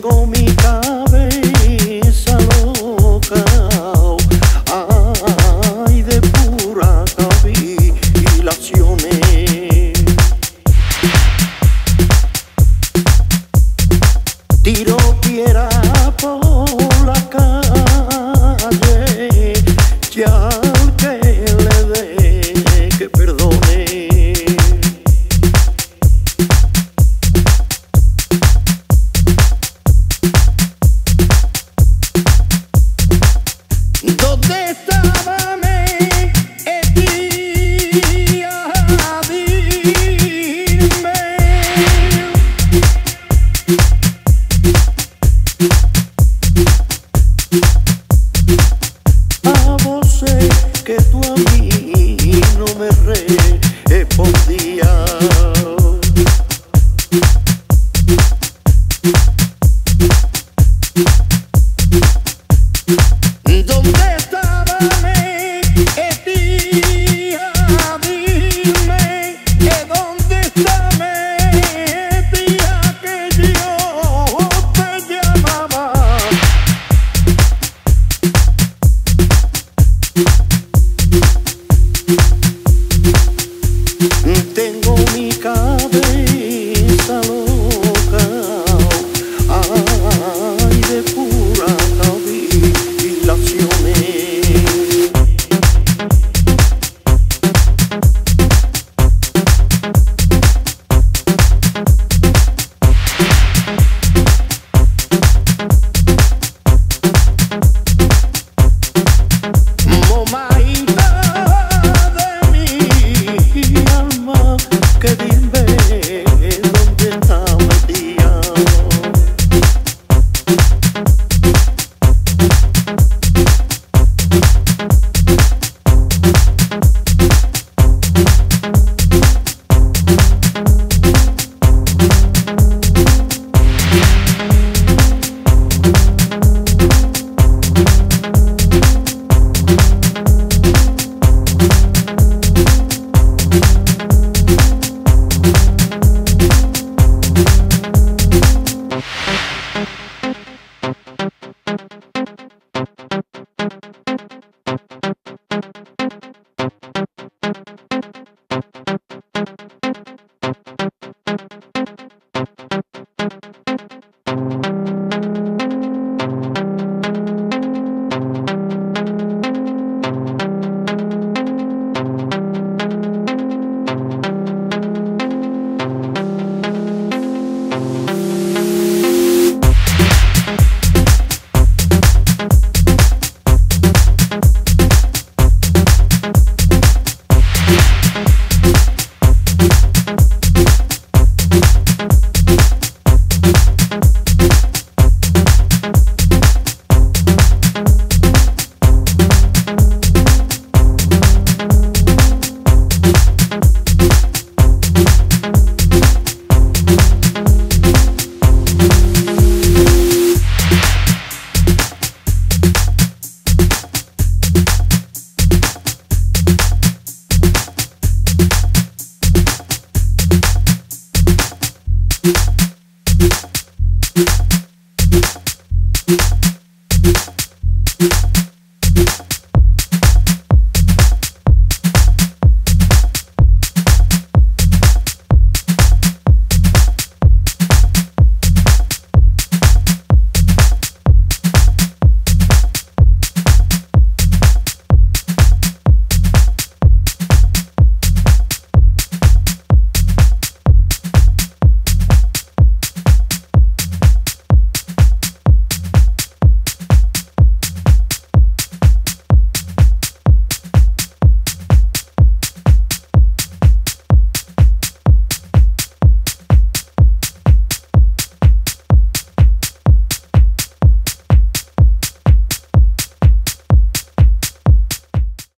Tengo mi cabeza loca, ay, de pura cavilaciones. Tiro piedra por la calle, y al que le dé que perdone. ¿Dónde estaba mi tía? Dime. A vos sé que tú a mí no me respondías. ¿Dónde estaba mi tía? Dime, ¿dónde está mi tía que yo te llamaba? Tengo mi cabeza loca, ay, de pura cavilaciones. Momaita de mi alma, que dime dónde está metida. We'll be right back.